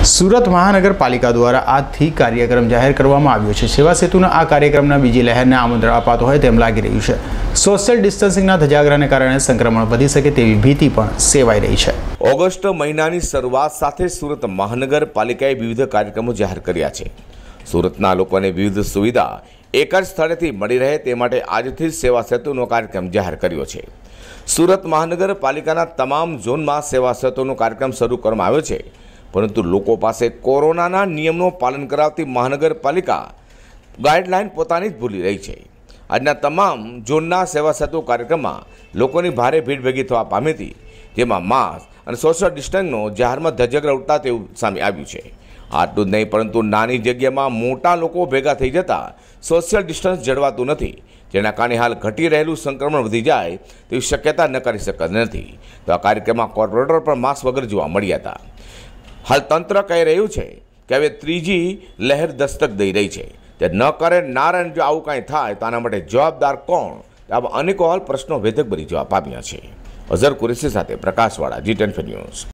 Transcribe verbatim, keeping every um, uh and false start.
સુરત મહાનગરપાલિકા દ્વારા આજથી કાર્યક્રમ જાહેર કરવામાં આવ્યો છે। સેવા સેતુના આ કાર્યક્રમના બીજી લહેરને આમંત્રણ અપાતું હોય તેમ લાગી રહ્યું છે। સોશિયલ ડિસ્ટન્સિંગના ધજાગરાને કારણે સંક્રમણ વધી શકે તેવી ભીતિ પણ સેવાઈ રહી છે। ઓગસ્ટ મહિનાની શરૂઆત સાથે સુરત મહાનગરપાલિકાએ વિવિધ કાર્યક્રમો જાહેર કર્યા છે। સુરતના લોકોને વિવિધ સુવિધા એક જ સ્થળેથી મળી રહે તે માટે આજથી સેવા સેતુનો કાર્યક્રમ જાહેર કર્યો છે। સુરત મહાનગરપાલિકાના તમામ ઝોનમાં સેવા સેતુનો કાર્યક્રમ શરૂ કરવામાં આવ્યો છે, પરંતુ લોકો પાસે કોરોનાના નિયમનું પાલન કરાવતી મહાનગરપાલિકા ગાઈડલાઈન પોતાની જ ભૂલી રહી છે। આજના તમામ ઝોનના સેવા સેતુ કાર્યક્રમમાં લોકોની ભારે ભીડ ભેગી થવા પામી હતી, જેમાં માસ્ક અને સોશિયલ ડિસ્ટન્સનો જાહેરમાં ધજગરા ઉડતા તેવું સામે આવ્યું છે। આટલું જ નહીં, પરંતુ નાની જગ્યામાં મોટા લોકો ભેગા થઈ જતા સોશિયલ ડિસ્ટન્સ જળવાતું નથી, જેના કારણે હાલ ઘટી રહેલું સંક્રમણ વધી જાય તેવી શક્યતા ન કરી શકાતી નથી। તો આ કાર્યક્રમમાં કોર્પોરેટર પણ માસ્ક વગર જોવા મળ્યા હતા। હાલ તંત્ર કહી રહ્યું છે કે હવે ત્રીજી લહેર દસ્તક દઈ રહી છે, તે ન કરે નારાયણ જો આવું કાંઈ થાય તો આના માટે જવાબદાર કોણ? આવા અનેકો હાલ પ્રશ્નો વેધક બની જવા પામ્યા છે। અઝર કુરેશી સાથે પ્રકાશવાળા, જી ટેન ન્યૂઝ।